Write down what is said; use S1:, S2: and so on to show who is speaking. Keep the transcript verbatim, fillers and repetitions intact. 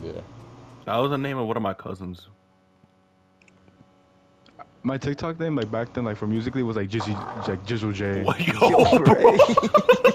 S1: Yeah.
S2: That was the name of one of my cousins.
S3: My TikTok name, like back then, like for musically, was like Jizzy, like Jizzle J.
S2: What,
S1: Yo,
S2: yo, bro?
S1: Ray.